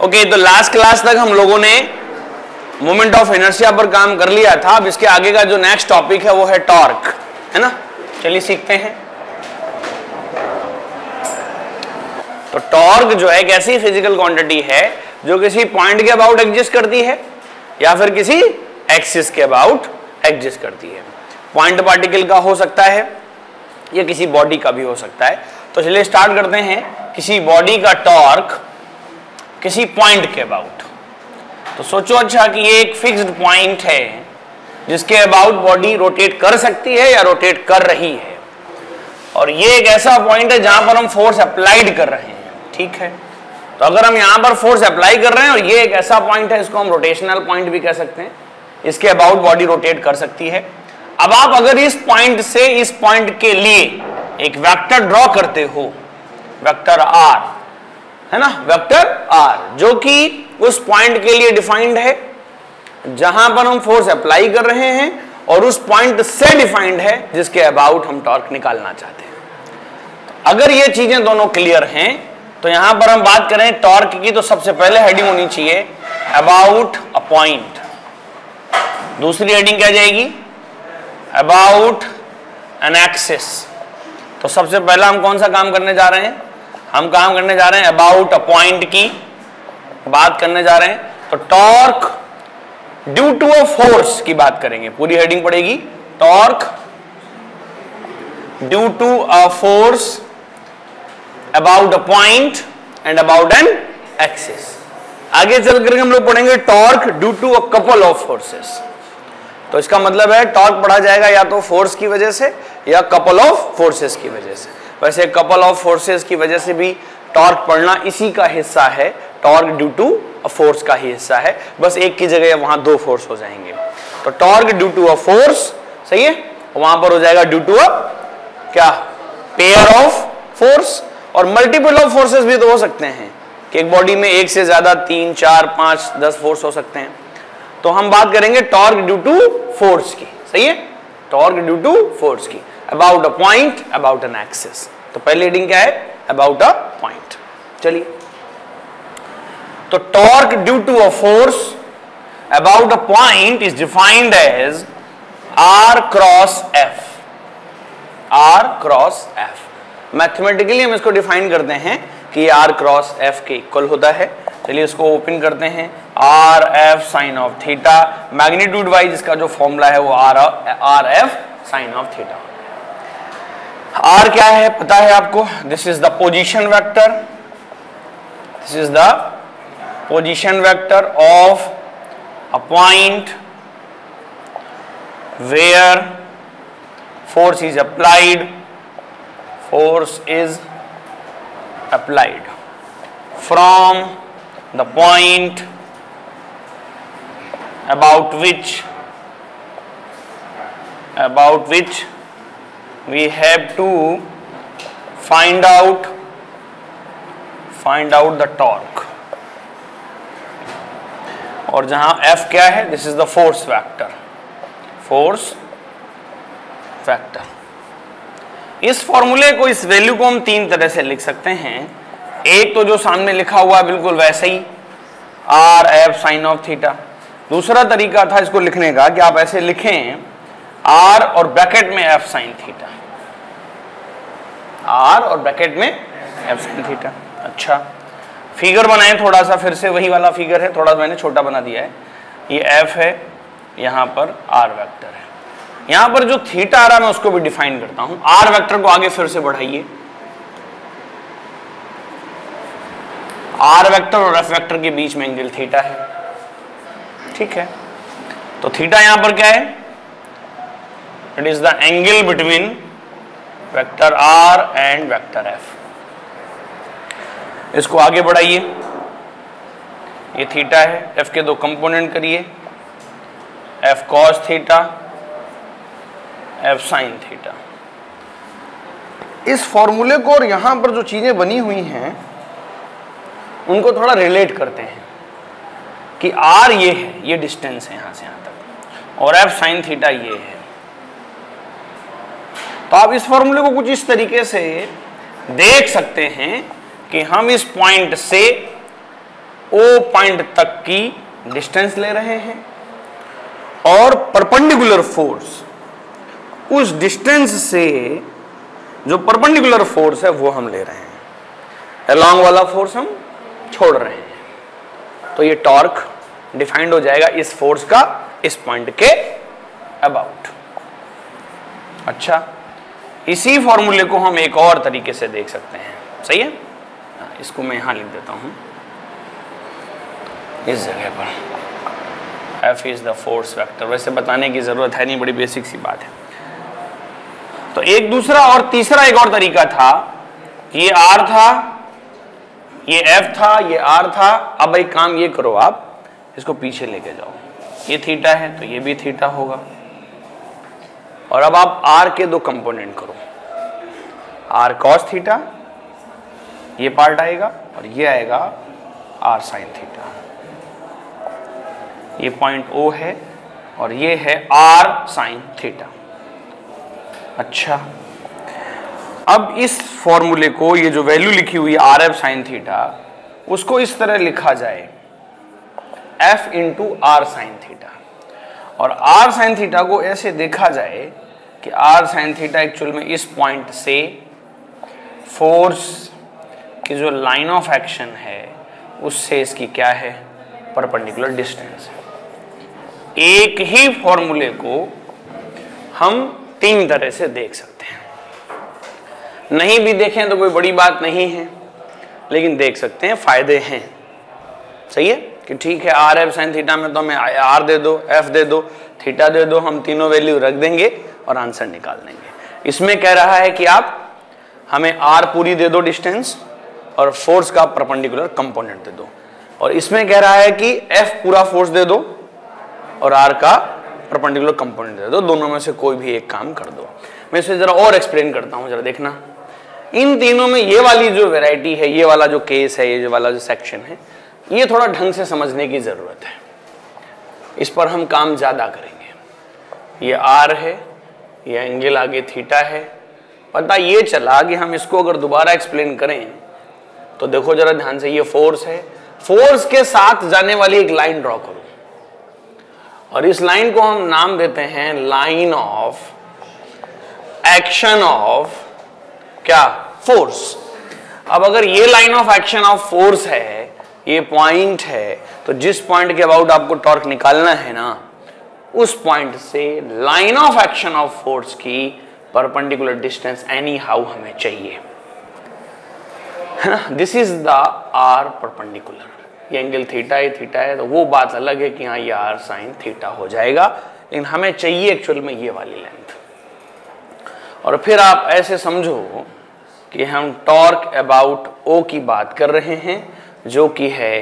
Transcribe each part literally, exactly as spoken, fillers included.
Okay, तो last class तक हम लोगों ने मोमेंट ऑफ इनर्शिया पर काम कर लिया था। अब इसके आगे का जो नेक्स्ट टॉपिक है वो है टॉर्क, है ना। चलिए सीखते हैं। तो टॉर्क जो है एक ऐसी फिजिकल क्वांटिटी है जो किसी पॉइंट के अबाउट एग्जिस्ट करती है या फिर किसी एक्सिस के अबाउट एग्जिस्ट करती है। पॉइंट पार्टिकल का हो सकता है या किसी बॉडी का भी हो सकता है। तो चलिए स्टार्ट करते हैं। किसी बॉडी का टॉर्क किसी पॉइंट के अबाउट, तो सोचो अच्छा कि ये एक फिक्स्ड पॉइंट है जिसके अबाउट बॉडी रोटेट कर सकती है या रोटेट कर रही है, और ये एक ऐसा पॉइंट है जहां पर हम फोर्स अप्लाइड कर रहे हैं। ठीक है, तो अगर हम यहां पर फोर्स अप्लाई कर रहे हैं और ये एक ऐसा पॉइंट है, इसको हम रोटेशनल पॉइंट भी कह सकते हैं, इसके अबाउट बॉडी रोटेट कर सकती है। अब आप अगर इस पॉइंट से इस पॉइंट के लिए एक वेक्टर ड्रॉ करते हो, वेक्टर आर, है ना, वेक्टर आर, जो कि उस पॉइंट के लिए डिफाइंड है जहां पर हम फोर्स अप्लाई कर रहे हैं, और उस पॉइंट से डिफाइंड है जिसके अबाउट हम टॉर्क निकालना चाहते हैं। अगर ये चीजें दोनों क्लियर हैं तो यहां पर हम बात करें टॉर्क की, तो सबसे पहले हेडिंग होनी चाहिए अबाउट अ पॉइंट। दूसरी हेडिंग क्या जाएगी? About an axis. तो सबसे पहला हम कौन सा काम करने जा रहे हैं? हम काम करने जा रहे हैं अबाउट अ पॉइंट की बात करने जा रहे हैं। तो torque due to a force की बात करेंगे। पूरी हेडिंग पड़ेगी torque due to a force about a point and about an axis. आगे चलकर हम लोग पढ़ेंगे torque due to a couple of forces. तो इसका मतलब है टॉर्क पढ़ा जाएगा या तो फोर्स की वजह से या कपल ऑफ फोर्सेस की वजह से। वैसे कपल ऑफ फोर्सेस की वजह से भी टॉर्क पढ़ना इसी का हिस्सा है, torque due to a force का ही हिस्सा है, बस एक की जगह वहां दो फोर्स हो जाएंगे। तो torque due to a force, सही है, वहां पर हो जाएगा ड्यू टू अ क्या, पेयर ऑफ फोर्स। और मल्टीपल ऑफ फोर्सेस भी तो हो सकते हैं कि एक बॉडी में एक से ज्यादा तीन चार पांच दस फोर्स हो सकते हैं। तो हम बात करेंगे टॉर्क ड्यू टू फोर्स की, सही है, टॉर्क ड्यू टू फोर्स की, about a point, about an axis. तो पहली हेडिंग क्या है? About a point. चलिए, तो torque due to a force about a point is defined as R cross F. R cross F, mathematically हम इसको define करते हैं कि आर क्रॉस एफ के इक्वल होता है। चलिए इसको ओपन करते हैं। R F sine of theta, magnitude wise इसका जो फॉर्मूला है वो R R F sine of theta. R क्या है पता है आपको? This is the position vector, this is the position vector of a point where force is applied, force is applied from the point about which about which we have to find out find out the torque। और जहां F क्या है? this is the force vector, force vector। इस फॉर्मूले को, इस value को हम तीन तरह से लिख सकते हैं। एक तो जो सामने लिखा हुआ है बिल्कुल वैसे ही, R F sine of theta. दूसरा तरीका था इसको लिखने का कि आप ऐसे लिखें आर और ब्रैकेट में एफ साइन थीटा, आर और ब्रैकेट में एफ साइन थीटा। अच्छा, फिगर बनाएं थोड़ा सा, फिर से वही वाला फिगर है, थोड़ा मैंने छोटा बना दिया है। ये एफ है, यहां पर आर वेक्टर है। यहां पर जो थीटा आ रहा है मैं उसको भी डिफाइन करता हूं। आर वेक्टर को आगे फिर से बढ़ाइए, आर वेक्टर और एफ वेक्टर के बीच में एंगल थीटा है। ठीक है, तो थीटा यहां पर क्या है? It is the angle between vector R and vector F. इसको आगे बढ़ाइए, ये थीटा है, एफ के दो कंपोनेंट करिए, F cos theta, F sine theta. इस फॉर्मूले को और यहां पर जो चीजें बनी हुई हैं उनको थोड़ा रिलेट करते हैं कि आर ये है, ये डिस्टेंस है यहां से यहां तक, और एफ साइन थीटा ये है। तो आप इस फॉर्मूले को कुछ इस तरीके से देख सकते हैं कि हम इस पॉइंट से ओ पॉइंट तक की डिस्टेंस ले रहे हैं और परपेंडिकुलर फोर्स उस डिस्टेंस से जो परपेंडिकुलर फोर्स है वो हम ले रहे हैं, अलोंग वाला फोर्स हम छोड़ रहे हैं। तो ये टॉर्क डिफाइंड हो जाएगा इस फोर्स का इस पॉइंट के अबाउट। अच्छा, इसी फॉर्मूले को हम एक और तरीके से देख सकते हैं, सही है? इसको मैं यहां लिख देता हूं इस जगह पर, F is the force vector. वैसे बताने की जरूरत है नहीं, बड़ी बेसिक सी बात है। तो एक दूसरा और तीसरा एक और तरीका था, ये R था, ये F था, ये R था। अब एक काम ये करो, आप इसको पीछे लेके जाओ, ये थीटा है तो ये भी थीटा होगा। और अब आप R के दो कंपोनेंट करो, R cos थीटा, ये पार्ट आएगा, और ये आएगा R sin थीटा। ये पॉइंट O है और ये है R sin थीटा। अच्छा, अब इस फॉर्मूले को, ये जो वैल्यू लिखी हुई है आर एफ साइन थीटा, उसको इस तरह लिखा जाए F into R sine theta, और आर साइन थीटा को ऐसे देखा जाए कि आर साइन थीटा एक्चुअल में इस पॉइंट से फोर्स की जो लाइन ऑफ एक्शन है उससे इसकी क्या है, परपेंडिकुलर डिस्टेंस है। एक ही फॉर्मूले को हम तीन तरह से देख सकते हैं। नहीं भी देखें तो कोई बड़ी बात नहीं है, लेकिन देख सकते हैं, फायदे हैं। सही है कि ठीक है, आर एफ साइन थीटा में तो हमें आर दे दो, एफ दे दो, थीटा दे दो, हम तीनों वैल्यू रख देंगे और आंसर निकाल देंगे। इसमें कह रहा है कि आप हमें आर पूरी दे दो डिस्टेंस और फोर्स का परपेंडिकुलर कंपोनेंट दे दो, और इसमें कह रहा है कि एफ पूरा फोर्स दे दो और आर का परपेंडिकुलर कंपोनेंट दे दो। दोनों में से कोई भी एक काम कर दो। मैं इसे जरा और एक्सप्लेन करता हूं, जरा देखना। इन तीनों में ये वाली जो वैरायटी है, ये वाला जो केस है, ये जो वाला जो सेक्शन है, ये थोड़ा ढंग से समझने की जरूरत है। इस पर हम काम ज्यादा करेंगे। ये आर है, ये एंगल आगे थीटा है। पता ये चला कि हम इसको अगर दोबारा एक्सप्लेन करें तो देखो जरा ध्यान से, ये फोर्स है, फोर्स के साथ जाने वाली एक लाइन ड्रॉ करो, और इस लाइन को हम नाम देते हैं लाइन ऑफ एक्शन ऑफ क्या, फोर्स। अब अगर ये line of action of force है, ये पॉइंट है, तो जिस पॉइंट के अबाउट आपको टॉर्क निकालना है ना, उस पॉइंट से line of action of force की परपेंडिकुलर डिस्टेंस एनी हाउ हमें चाहिए, है ना। This is the R perpendicular. ये एंगल थीटा है, थीटा है, तो वो बात अलग है कि हाँ ये आर साइन थीटा हो जाएगा, लेकिन हमें चाहिए एक्चुअल में ये वाली लेंथ। और फिर आप ऐसे समझो कि हम टॉर्क अबाउट ओ की बात कर रहे हैं, जो कि है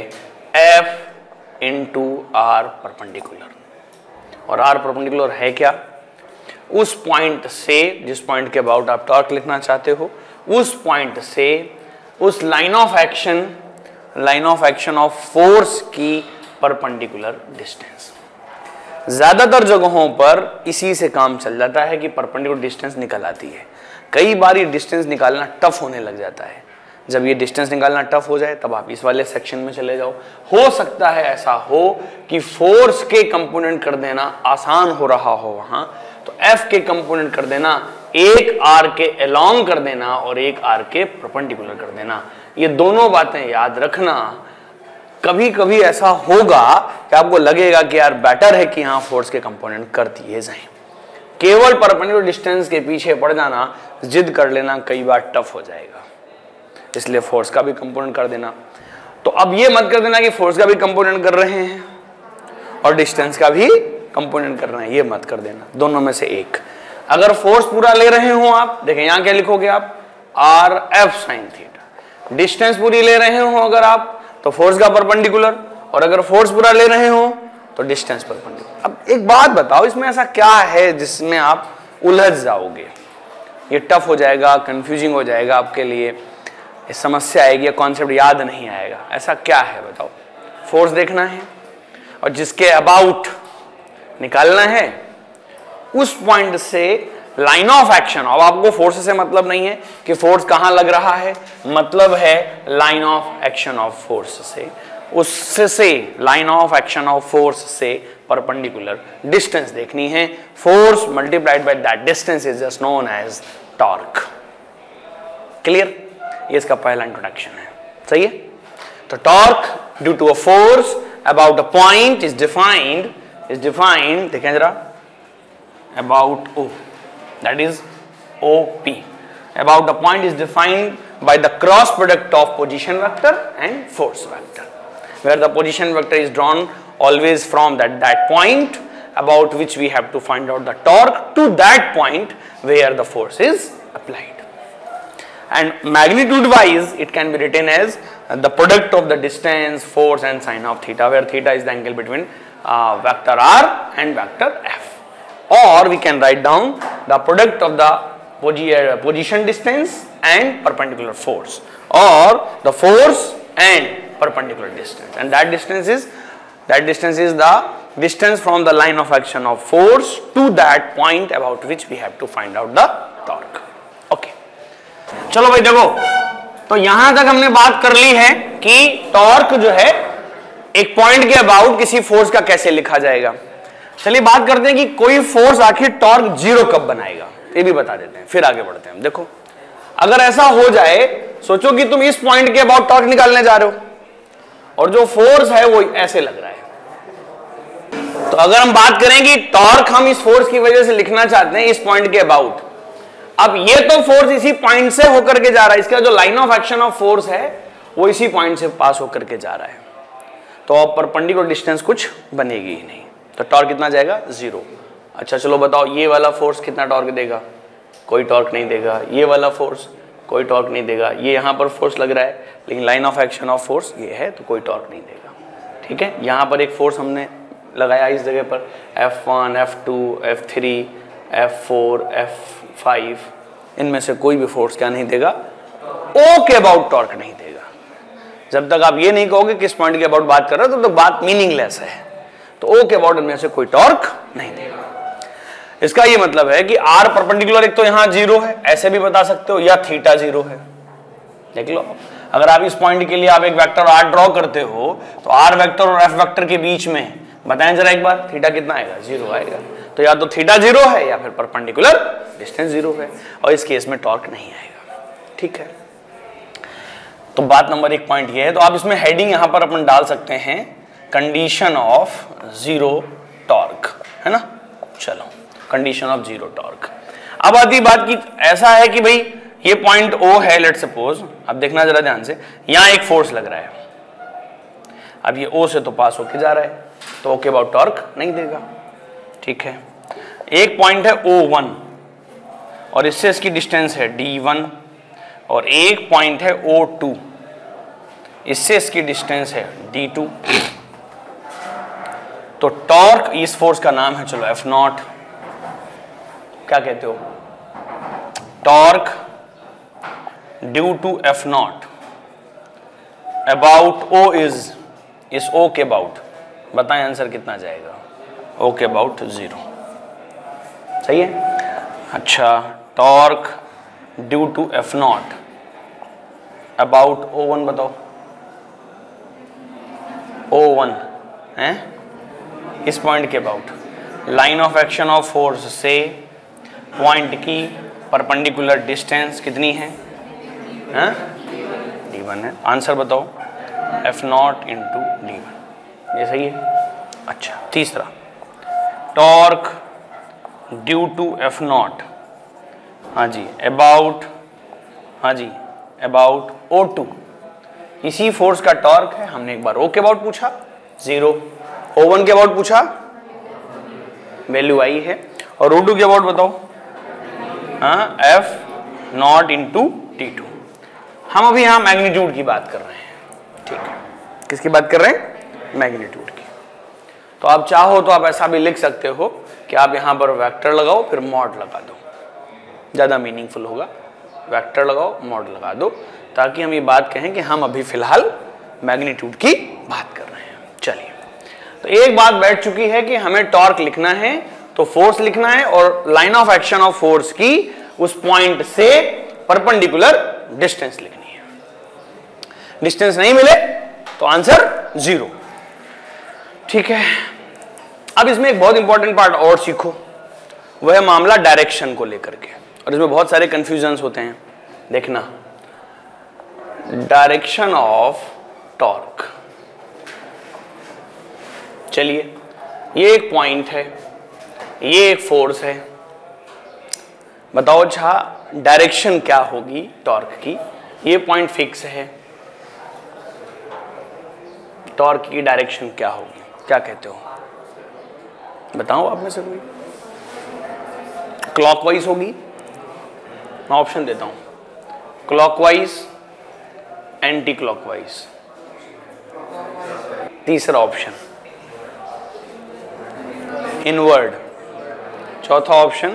एफ इंटू आर परपेंडिकुलर। और आर परपेंडिकुलर है क्या, उस पॉइंट से, जिस पॉइंट के अबाउट आप टॉर्क लिखना चाहते हो, उस पॉइंट से उस line of action, line of action of force की परपेंडिकुलर डिस्टेंस। ज्यादातर जगहों पर इसी से काम चल जाता है कि परपेंडिकुलर डिस्टेंस निकल आती है। कई बार ये डिस्टेंस निकालना टफ होने लग जाता है। जब ये डिस्टेंस निकालना टफ हो जाए तब आप इस वाले सेक्शन में चले जाओ। हो सकता है ऐसा हो कि फोर्स के कंपोनेंट कर देना आसान हो रहा हो वहां, तो एफ के कंपोनेंट कर देना, एक आर के अलोंग कर देना और एक आर के परपेंडिकुलर कर देना। ये दोनों बातें याद रखना। कभी कभी ऐसा होगा कि आपको लगेगा कि यार बेटर है कि यहां फोर्स के कंपोनेंट कर दिए जाएं। केवल परपेंडिकुलर डिस्टेंस के पीछे पड़ जाना, जिद कर लेना कई बार टफ हो जाएगा, इसलिए फोर्स का भी कंपोनेंट कर देना। तो अब ये मत कर देना कि फोर्स का भी कंपोनेंट कर रहे हैं और डिस्टेंस का भी कंपोनेंट कर रहे हैं, ये मत कर देना, दोनों में से एक। अगर फोर्स पूरा ले रहे हो आप, देखें यहां क्या लिखोगे आप, R F sine theta. Distance पूरी ले रहे हो अगर आप, तो फोर्स का परपेंडिकुलर, और अगर फोर्स पूरा ले रहे हो तो डिस्टेंस परपेंडिकुलर। अब एक बात बताओ, इसमें ऐसा क्या है जिसमें आप उलझ जाओगे? ये टफ हो जाएगा, कंफ्यूजिंग हो जाएगा आपके लिए, समस्या आएगी, कॉन्सेप्ट याद नहीं आएगा। ऐसा क्या है बताओ? फोर्स देखना है और जिसके अबाउट निकालना है, उस पॉइंट से लाइन ऑफ एक्शन। अब आपको फोर्स से मतलब नहीं है कि फोर्स कहां लग रहा है, मतलब है line of action of force से उससे से line of action of force से परपेंडिकुलर डिस्टेंस देखनी है। Force multiplied by that distance is just known as torque. Clear? ये इसका पहला इंट्रोडक्शन है। सही है? तो torque due to a force about a point is defined is defined देखें जरा, about O, that is O P. About a point is defined by the cross product of position vector and force vector, where the position vector is drawn always from that that point about which we have to find out the torque to that point where the force is applied. And magnitude wise it can be written as the product of the distance, force and sine of theta, where theta is the angle between uh, vector r and vector f. Or we can write down the product of the position distance and perpendicular force, or the force and perpendicular distance, and that distance is that distance is the distance from the line of action of force to that point about which we have to find out the torque. Okay, चलो भाई देखो, तो यहां तक हमने बात कर ली है कि टॉर्क जो है एक पॉइंट के अबाउट किसी फोर्स का कैसे लिखा जाएगा। चलिए बात करते हैं कि कोई फोर्स आखिर टॉर्क जीरो कब बनाएगा, ये भी बता देते हैं, फिर आगे बढ़ते हैं। देखो, अगर ऐसा हो जाए, सोचो कि तुम इस पॉइंट के अबाउट टॉर्क निकालने जा रहे हो और जो फोर्स है वो ऐसे लग रहा है। तो अगर हम बात करें कि टॉर्क हम इस फोर्स की वजह से लिखना चाहते हैं इस पॉइंट के अबाउट, अब ये तो फोर्स इसी पॉइंट से होकर के जा रहा है, इसका जो line of action of force है वो इसी पॉइंट से पास होकर के जा रहा है, तो अब परपेंडिकुलर डिस्टेंस कुछ बनेगी ही नहीं, तो टॉर्क कितना जाएगा? जीरो। अच्छा चलो बताओ, ये वाला फोर्स कितना टॉर्क देगा? कोई टॉर्क नहीं देगा। ये वाला फोर्स कोई टॉर्क नहीं देगा। ये यहाँ पर फोर्स लग रहा है लेकिन line of action of force ये है, तो कोई टॉर्क नहीं देगा। ठीक है, यहाँ पर एक फोर्स हमने लगाया इस जगह पर, F one, F two, F three, F four, F five, इनमें से कोई भी फोर्स क्या नहीं देगा? ओ के अबाउट टॉर्क नहीं देगा। जब तक आप ये नहीं कहोगे किस पॉइंट के अबाउट बात कर रहे हो, तो, तो बात मीनिंगलेस है। तो ओ के अबाउट इनमें से कोई टॉर्क नहीं देगा। इसका ये मतलब है कि आर परपेंडिकुलर एक तो यहां जीरो है, ऐसे भी बता सकते हो, या थीटा जीरो है। देख लो, अगर आप इस पॉइंट के लिए आप एक वेक्टर आर ड्रॉ करते हो तो आर वेक्टर और एफ वेक्टर के बीच में बताएं जरा एक बार, थीटा कितना आएगा? जीरो आएगा। तो या तो थीटा जीरो है या फिर परपेंडिकुलर डिस्टेंस जीरो है, और इस केस में टॉर्क नहीं आएगा। ठीक है, तो बात नंबर एक पॉइंट ये है। तो आप इसमें हेडिंग यहां पर अपन डाल सकते हैं, कंडीशन ऑफ जीरो टॉर्क, है ना। चलो, कंडीशन ऑफ जीरो टॉर्क। अब आती बात की, ऐसा है कि भाई ये पॉइंट O है, लेट सपोज, अब देखना जरा ध्यान से, यहां एक फोर्स लग रहा है, अब ये O से तो पास होके जा रहा है, तो O के अबाउट टॉर्क नहीं देगा। ठीक है, एक पॉइंट है O वन और इससे इसकी डिस्टेंस है D वन, और एक पॉइंट है O टू, इससे इसकी डिस्टेंस है D टू। तो टॉर्क इस फोर्स का नाम है, चलो एफ नॉट, क्या कहते हो? Torque due to F nought about O is, इस ओ के अबाउट बताएं आंसर कितना जाएगा? ओ के अबाउट जीरो। सही है। अच्छा, torque due to F nought about O one बताओ। ओ वन है इस पॉइंट के about, line of action of force से पॉइंट की परपेंडिकुलर डिस्टेंस कितनी है? डी वन है। आंसर बताओ, F nought into D one. ये सही है। अच्छा, तीसरा, torque due to F nought, हाँ जी, अबाउट, हाँ जी, अबाउट ओ टू, इसी फोर्स का टॉर्क है। हमने एक बार ओ के अबाउट पूछा, जीरो, ओ वन के अबाउट पूछा, वैल्यू आई है, और ओ टू के अबाउट बताओ, हाँ, F nought into T two. हम अभी यहाँ मैग्नीट्यूड की बात कर रहे हैं। ठीक है, किसकी बात कर रहे हैं? मैग्नीट्यूड की। तो आप चाहो तो आप ऐसा भी लिख सकते हो कि आप यहाँ पर वेक्टर लगाओ फिर मॉड लगा दो, ज़्यादा मीनिंगफुल होगा। वेक्टर लगाओ, मॉड लगा दो, ताकि हम ये बात कहें कि हम अभी फिलहाल मैग्नीट्यूड की बात कर रहे हैं। चलिए, तो एक बात बैठ चुकी है कि हमें टॉर्क लिखना है तो फोर्स लिखना है, और line of action of force की उस पॉइंट से परपेंडिकुलर डिस्टेंस लिखनी है। डिस्टेंस नहीं मिले तो आंसर जीरो। ठीक है, अब इसमें एक बहुत इंपॉर्टेंट पार्ट और सीखो, वह है मामला डायरेक्शन को लेकर के, और इसमें बहुत सारे कंफ्यूजन्स होते हैं। देखना, डायरेक्शन ऑफ टॉर्क। चलिए, ये एक पॉइंट है, ये एक फोर्स है, बताओ अच्छा डायरेक्शन क्या होगी टॉर्क की। ये पॉइंट फिक्स है, टॉर्क की डायरेक्शन क्या होगी, क्या कहते हो, बताओ आप में से कोई। क्लॉकवाइज होगी, मैं ऑप्शन देता हूं, क्लॉकवाइज, एंटी क्लॉकवाइज, तीसरा ऑप्शन इनवर्ड, चौथा ऑप्शन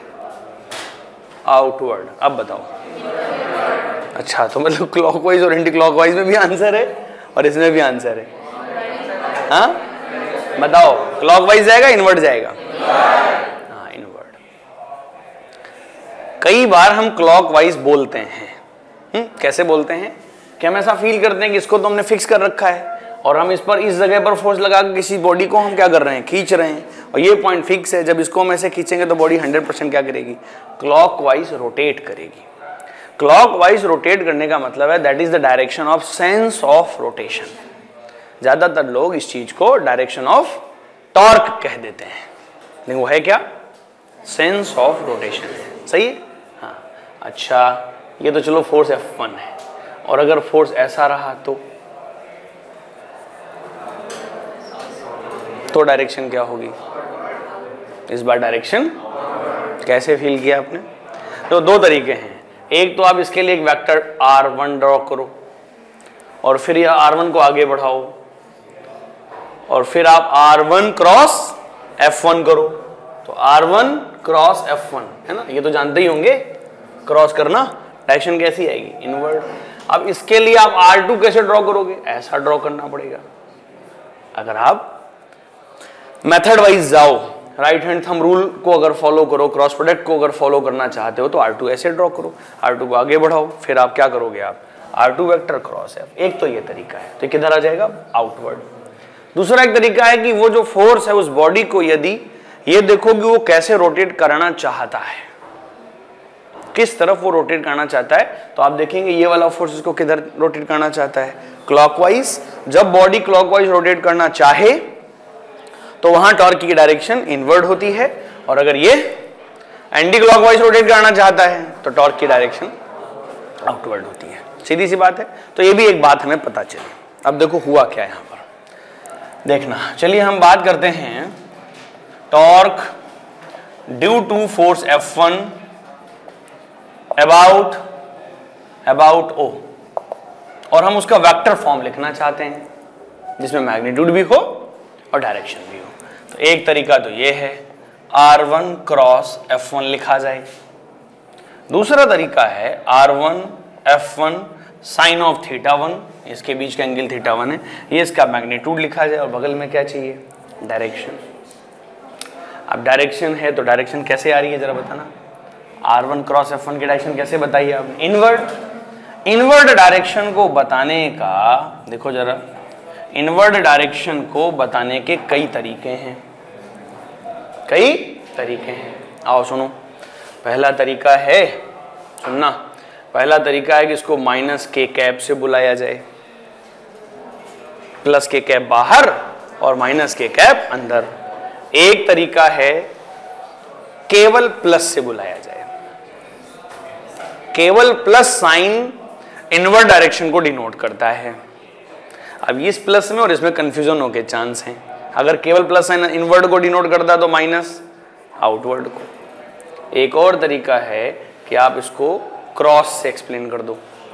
आउटवर्ड। अब बताओ। अच्छा, तो मतलब क्लॉकवाइज और एंटी क्लॉकवाइज में भी आंसर है और इसमें भी आंसर है। हाँ बताओ, क्लॉकवाइज जाएगा इनवर्ड जाएगा? हाँ इनवर्ड। कई बार हम क्लॉकवाइज बोलते हैं, हुँ? कैसे बोलते हैं कि हम ऐसा फील करते हैं कि इसको तो हमने फिक्स कर रखा है और हम इस पर इस जगह पर फोर्स लगा के किसी बॉडी को हम क्या कर रहे हैं, खींच रहे हैं, और ये पॉइंट फिक्स है। जब इसको हम ऐसे खींचेंगे तो बॉडी हंड्रेड परसेंट क्या करेगी, क्लॉकवाइज रोटेट करेगी। क्लॉकवाइज रोटेट करने का मतलब है that is the direction of sense of rotation. ज्यादातर लोग इस चीज को डायरेक्शन ऑफ टॉर्क कह देते हैं, लेकिन वो है क्या, सेंस ऑफ रोटेशन है। सही है? हाँ। अच्छा, ये तो चलो फोर्स एफ वन है, और अगर फोर्स ऐसा रहा तो तो डायरेक्शन क्या होगी? इस बार डायरेक्शन कैसे फील किया आपने? तो दो तरीके हैं, एक तो आप इसके लिए एक वेक्टर आर वन ड्रॉ करो और फिर यह आर वन को आगे बढ़ाओ और फिर आप R one cross F one करो, तो R one cross F one है ना, ये तो जानते ही होंगे क्रॉस करना, डायरेक्शन कैसी आएगी, इनवर्ड। अब इसके लिए आप आर टू कैसे ड्रॉ करोगे, ऐसा ड्रॉ करना पड़ेगा। अगर आप मेथड वाइज जाओ, राइट हैंड थंब रूल को अगर फॉलो करो, क्रॉस प्रोडक्ट को अगर फॉलो करना चाहते हो तो आर टू ऐसे ड्रॉ करो, आर टू को आगे बढ़ाओ, फिर आप क्या करोगे, आप R two vector cross F. एक तो ये तरीका है, तो किधर आ जाएगा, आउटवर्ड। दूसरा एक तरीका है कि वो जो फोर्स है उस बॉडी को, यदि ये देखो कि वो कैसे रोटेट करना चाहता है, किस तरफ वो रोटेट करना चाहता है, तो आप देखेंगे ये वाला फोर्स इसको किधर रोटेट करना चाहता है, क्लॉकवाइज। जब बॉडी क्लॉकवाइज रोटेट करना चाहे तो वहां टॉर्क की डायरेक्शन इनवर्ड होती है, और अगर ये एंटी क्लॉकवाइज रोटेट करना चाहता है तो टॉर्क की डायरेक्शन आउटवर्ड होती है। सीधी सी बात है। तो ये भी एक बात हमें पता चली। अब देखो हुआ क्या है यहां पर, देखना। चलिए हम बात करते हैं torque due to force F one about about O, और हम उसका वेक्टर फॉर्म लिखना चाहते हैं जिसमें मैग्नीट्यूड भी हो और डायरेक्शन भी हो। तो एक तरीका तो ये है, R one cross F one लिखा जाए। दूसरा तरीका है R one F one sine of theta one, इसके बीच का एंगल थीटा वन है, ये इसका मैग्नीट्यूड लिखा जाए और बगल में क्या चाहिए, डायरेक्शन। अब डायरेक्शन है तो डायरेक्शन कैसे आ रही है जरा बताना, R one cross F one की डायरेक्शन कैसे बताइए आपने, इनवर्ड। इनवर्ड डायरेक्शन को बताने का, देखो जरा, इनवर्ड डायरेक्शन को बताने के कई तरीके हैं, कई तरीके हैं। आओ सुनो, पहला तरीका है, सुनना, पहला तरीका है कि इसको माइनस के कैप से बुलाया जाए, प्लस के कैप बाहर और माइनस के कैप अंदर। एक तरीका है केवल प्लस से बुलाया जाए, केवल प्लस साइन इनवर्ड डायरेक्शन को डिनोट करता है। अब इस प्लस में और इसमें कंफ्यूजन होने के चांस हैं। अगर केवल प्लस साइन इनवर्ड को डिनोट करता है तो माइनस आउटवर्ड को। एक और तरीका है कि आप इसको क्रॉस से एक्सप्लेन कर दो,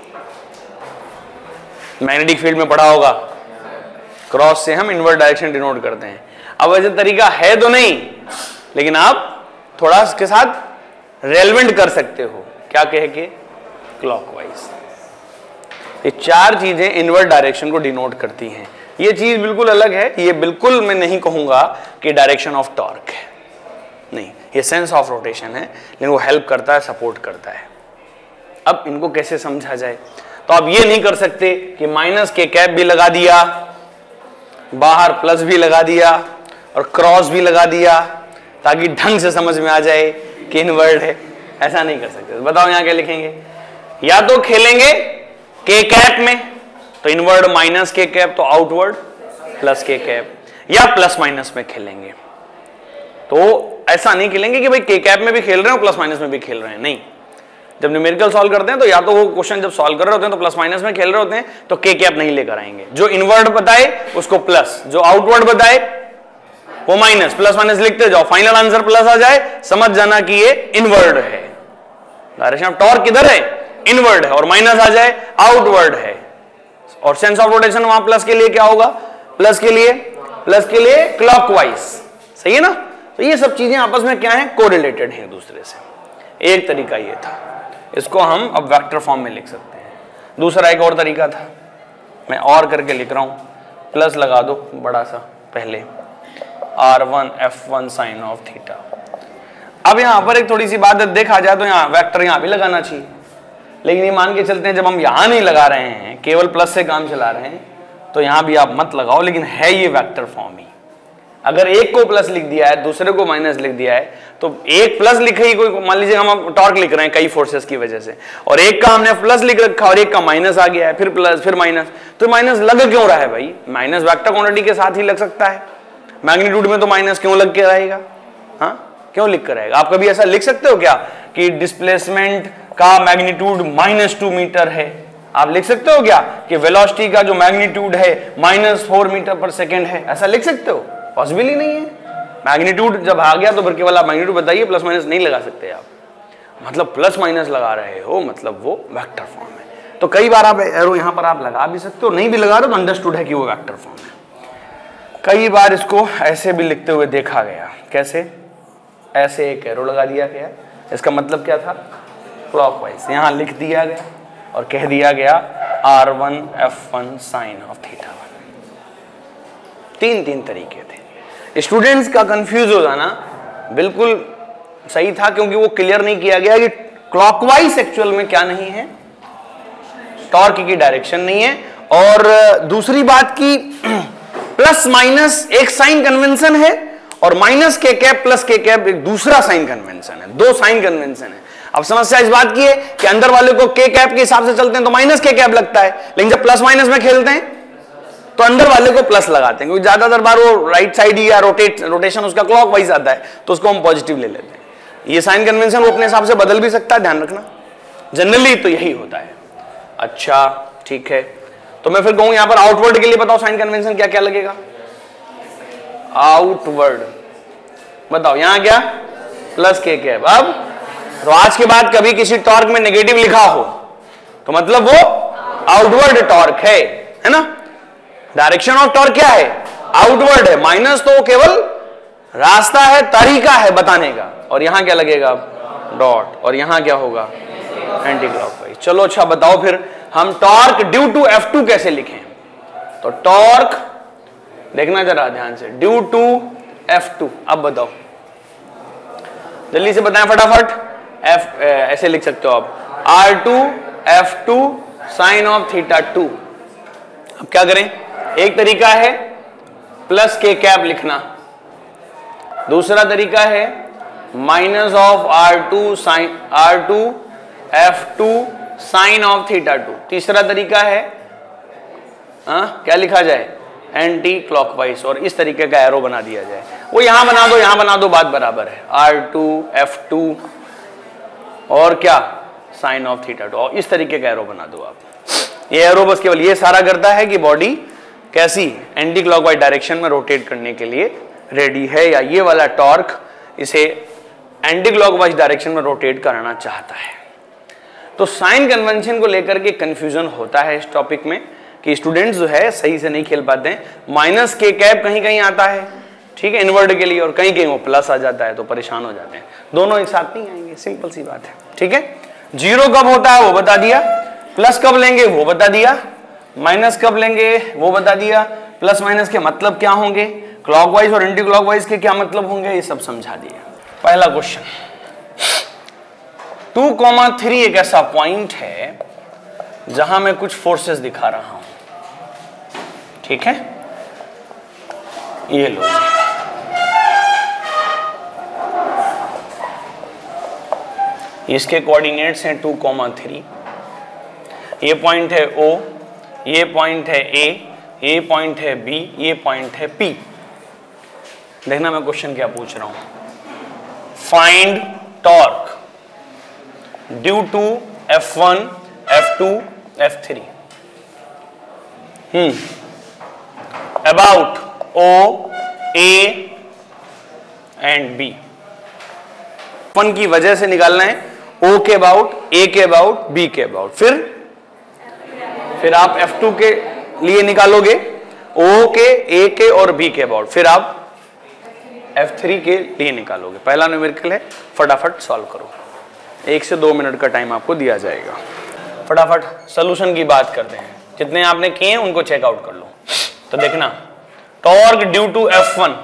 मैग्नेटिक फील्ड में पढ़ा होगा, क्रॉस से हम इनवर्ड डायरेक्शन डिनोट करते हैं। अब वैसे तरीका है तो नहीं, लेकिन आप थोड़ा इसके साथ रेलेवेंट कर सकते हो, क्या कहे के, क्लॉकवाइज। ये चार चीजें इनवर्ड डायरेक्शन को डिनोट करती हैं। ये चीज बिल्कुल अलग है, ये बिल्कुल मैं नहीं कहूंगा कि डायरेक्शन ऑफ टॉर्क है, नहीं, ये सेंस ऑफ रोटेशन है, लेकिन वो हेल्प करता है, सपोर्ट करता है। अब इनको कैसे समझा जाए, तो आप ये नहीं कर सकते कि माइनस के कैप भी लगा दिया बाहर प्लस भी लगा दिया और क्रॉस भी लगा दिया ताकि ढंग से समझ में आ जाए कि इनवर्ड है। ऐसा नहीं कर सकते। बताओ यहां क्या लिखेंगे? या तो खेलेंगे के कैप में, तो इनवर्ड माइनस के कैप, तो आउटवर्ड प्लस के कैप, या प्लस माइनस में खेलेंगे। तो ऐसा नहीं खेलेंगे कि भाई के कैप में भी खेल रहे हैं और प्लस माइनस में भी खेल रहे हैं, नहीं। जब न्यूमेरिकल सॉल्व करते हैं तो या तो वो क्वेश्चन जब सॉल्व कर रहे होते हैं तो प्लस माइनस में खेल रहे होते हैं तो के कैप नहीं लेकर आएंगे। जो इनवर्ड बताए उसको प्लस, जो आउटवर्ड बताए वो माइनस, प्लस माइनस लिखते जाओ, फाइनल आंसर प्लस आ जाए, समझ जाना कि ये इनवर्ड है। डायरेक्शन ऑफ टॉर्क किधर है? इनवर्ड है, और माइनस आ जाए आउटवर्ड है। और सेंस ऑफ रोटेशन वहां प्लस के लिए क्या होगा? प्लस के लिए प्लस के लिए क्लॉकवाइज, सही है ना? तो ये सब चीजें आपस में क्या है? कोरिलेटेड हैं एक दूसरे से। एक तरीका ये था, इसको हम अब वेक्टर फॉर्म में लिख सकते हैं। दूसरा एक और तरीका था, मैं और करके लिख रहा हूं, प्लस लगा दो बड़ा सा पहले, R one F one sine of theta. अब यहां पर एक थोड़ी सी बात देखा जाए तो यहाँ वेक्टर यहां भी लगाना चाहिए, लेकिन ये मान के चलते हैं जब हम यहां नहीं लगा रहे हैं, केवल प्लस से काम चला रहे हैं, तो यहां भी आप मत लगाओ, लेकिन है ये वेक्टर फॉर्म ही। अगर एक को प्लस लिख दिया है, दूसरे को माइनस लिख दिया है, तो एक प्लस लिखे ही कोई, मान लीजिए हम टॉर्क लिख रहे हैं कई फोर्सेस की वजह से, और एक का हमने प्लस लिख रखा और एक का माइनस आ गया है, फिर प्लस फिर माइनस, तो माइनस लग क्यों रहा है भाई? माइनस वेक्टर क्वांटिटी के साथ ही लग सकता है, मैग्नीट्यूड में तो माइनस क्यों लग के रहेगा? हाँ, क्यों लिख कर रहेगा? आप कभी ऐसा लिख सकते हो क्या कि डिस्प्लेसमेंट का मैग्नीट्यूड माइनस टू मीटर है? आप लिख सकते हो क्या कि वेलोसिटी का जो मैग्नीट्यूड है minus four metre per second है? ऐसा लिख सकते हो? पॉसिबल ही नहीं है। मैग्नीट्यूड जब आ गया तो फिर केवल आप मैग्नीट्यूड बताइए, प्लस माइनस नहीं लगा सकते आप। मतलब प्लस माइनस लगा रहे हो, मतलब वो वेक्टर फॉर्म है। तो कई बार आप एरो यहां पर आप लगा भी सकते हो, नहीं भी लगा रहे तो अंडरस्टूड है कि वो वेक्टर फॉर्म है। कई बार इसको ऐसे भी लिखते हुए देखा गया। कैसे? ऐसे एक एरो लगा दिया गया, इसका मतलब क्या था? क्लॉकवाइज। यहां लिख दिया गया और कह दिया गया R one F one sine of theta one. तीन तीन तरीके थे। स्टूडेंट्स का कंफ्यूज हो जाना बिल्कुल सही था, क्योंकि वो क्लियर नहीं किया गया कि क्लॉकवाइज एक्चुअल में क्या नहीं है, टॉर्क की डायरेक्शन नहीं है। और दूसरी बात की प्लस माइनस एक साइन कन्वेंशन है और माइनस के कैप प्लस के कैप एक दूसरा साइन कन्वेंशन है, दो साइन कन्वेंशन है। अब समस्या इस बात की है कि अंदर वाले को के कैप के हिसाब से चलते हैं तो माइनस के कैप लगता है, लेकिन जब प्लस माइनस में खेलते हैं तो अंदर वाले को प्लस लगाते हैं, क्योंकि ज्यादातर बार वो राइट साइड ही या रोटेट रोटेशन उसका क्लॉकवाइज आता है तो उसको हम पॉजिटिव ले लेते हैं। ये साइन कन्वेंशन वो अपने हिसाब से बदल भी सकता है, ध्यान रखना। जनरली तो यही होता है। अच्छा ठीक है, तो मैं फिर कहूं यहां पर आउटवर्ड के लिए बताओ साइन कन्वेंशन क्या क्या लगेगा? आउटवर्ड बताओ, यहां क्या? प्लस के कैप। अब तो आज के बाद कभी किसी टॉर्क में नेगेटिव लिखा हो तो मतलब वो आउटवर्ड टॉर्क है, है ना? डायरेक्शन ऑफ टॉर्क क्या है? आउटवर्ड है। माइनस तो केवल रास्ता है, तरीका है बताने का। और यहां क्या लगेगा? डॉट। और यहां क्या होगा? Anti clockwise. चलो अच्छा बताओ फिर हम torque due to F two कैसे लिखें? तो टॉर्क देखना जरा ध्यान से, ड्यू टू एफ टू। अब बताओ, जल्दी से बताएं फटाफट। एफ ऐसे लिख सकते हो आप, R two F two sine of theta two. अब क्या करें? एक तरीका है प्लस के कैप लिखना, दूसरा तरीका है minus of R two sine R two F two sine of theta two. तीसरा तरीका है आ, क्या लिखा जाए? Anti clockwise. और इस तरीके का एरो बना दिया जाए। वो यहां बना दो, यहां बना दो, बात बराबर है। आर टू एफ टू और क्या? Sine of theta two. और इस तरीके का एरो बना दो आप। ये एरो बस केवल ये सारा करता है कि बॉडी कैसी एंटी क्लॉकवाइज डायरेक्शन में रोटेट करने के लिए रेडी है, या ये वाला टॉर्क इसे एंटी क्लॉकवाइज डायरेक्शन में रोटेट कराना चाहता है। तो साइन कन्वेंशन को लेकर के कंफ्यूजन होता है इस टॉपिक में कि स्टूडेंट्स जो है सही से नहीं खेल पाते हैं। माइनस के कैप कहीं कहीं आता है, ठीक है, इनवर्ड के लिए, और कहीं कहीं वो प्लस आ जाता है तो परेशान हो जाते हैं। दोनों एक साथ नहीं आएंगे, सिंपल सी बात है। ठीक है, जीरो कब होता है वो बता दिया, प्लस कब लेंगे वो बता दिया, माइनस कब लेंगे वो बता दिया, प्लस माइनस के मतलब क्या होंगे, क्लॉकवाइज और एंटी क्लॉकवाइज के क्या मतलब होंगे, ये सब समझा दिया। पहला क्वेश्चन, टू कॉमा थ्री एक ऐसा पॉइंट है जहां मैं कुछ फोर्सेस दिखा रहा हूं। ठीक है, ये लो, इसके कोऑर्डिनेट्स हैं टू कॉमा थ्री, ये पॉइंट है O, ये पॉइंट है A, ये पॉइंट है B, ये पॉइंट है P। देखना मैं क्वेश्चन क्या पूछ रहा हूं। Find torque due to F one, F two, F three hmm about O, A and B। One की वजह से निकालना है, O के अबाउट, A के अबाउट, B के अबाउट, फिर फिर आप एफ टू के लिए निकालोगे, O के, A के और B के अबाउट, फिर आप एफ थ्री के लिए निकालोगे। पहला न्यूमेरिकल है, फटाफट सॉल्व करो, एक से दो मिनट का टाइम आपको दिया जाएगा। फटाफट सॉल्यूशन की बात करते हैं, जितने आपने किए हैं उनको चेकआउट कर लो। तो देखना, torque due to F one